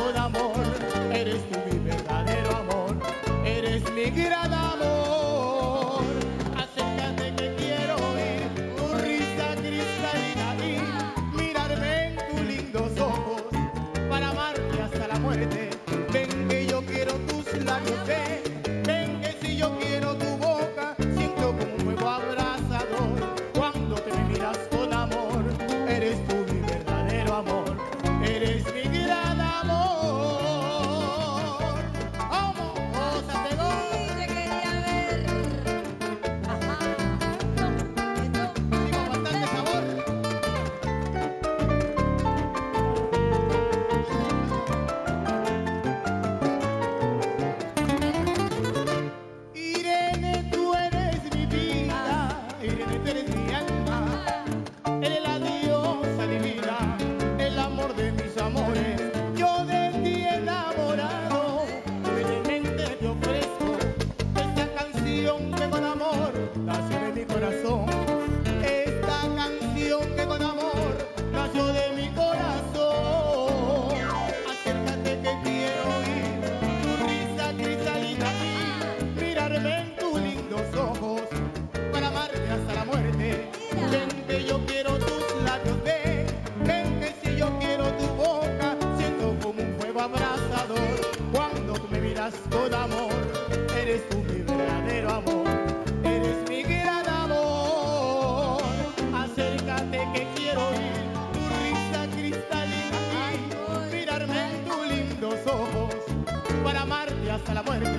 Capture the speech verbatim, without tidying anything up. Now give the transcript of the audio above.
con amor. Eres tú mi verdadero amor, eres mi gran amor. Acércate que quiero oír tu risa cristalina y mirarme en tus lindos ojos para amarte hasta la muerte. Ven que yo quiero tus labios, ven, ven que si yo quiero tu boca, siento como un fuego abrasador cuando te me miras con amor. Eres tú mi verdadero amor, eres mi gran amor. ¡Vamos! ¡Gózate, gózate! Te quería ver. Ajá. Y con bastante sabor. Irene, tú eres mi vida, Irene, tú eres mi alma, eres la diosa divina, el amor de mis amores. Yo de ti enamorado, humildemente te ofrezco esta canción que con amor nació de mi corazón. Esta canción que con amor nació de mi corazón. Acércate que quiero oír tu risa cristalina y mirarme en tus lindos ojos para amarte hasta la muerte. Ven que yo quiero tus labios, ven, ven que si yo quiero tu boca, siento como un fuego abrasador cuando tú me miras con amor. Eres tú mi verdadero amor, eres mi gran amor. Acércate que quiero oír tu risa cristalina y mirarme en tus lindos ojos para amarte hasta la muerte.